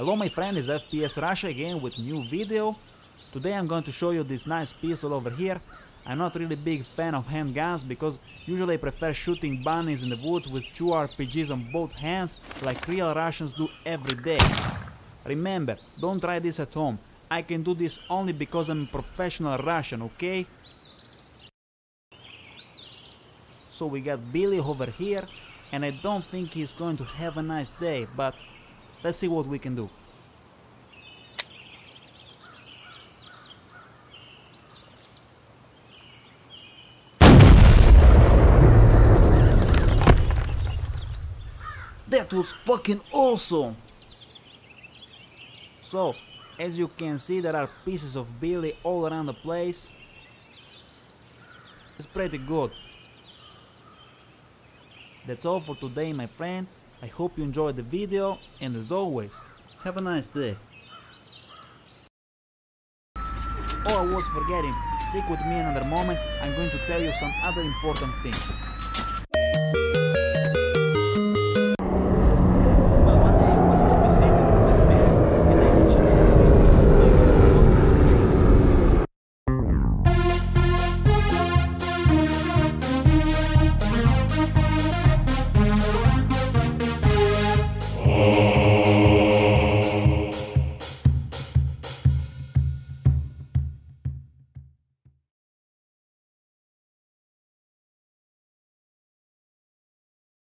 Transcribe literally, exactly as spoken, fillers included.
Hello my friend, it's F P S Russia again with new video. Today I'm going to show you this nice pistol over here. I'm not really big fan of handguns because usually I prefer shooting bunnies in the woods with two R P Gs on both hands like real Russians do every day. Remember, don't try this at home. I can do this only because I'm a professional Russian, okay? So we got Billy over here, and I don't think he's going to have a nice day, but let's see what we can do. That was fucking awesome! So, as you can see, there are pieces of Billy all around the place. It's pretty good. That's all for today, my friends. I hope you enjoyed the video, and as always, have a nice day. Oh, I was forgetting, stick with me another moment, I'm going to tell you some other important things.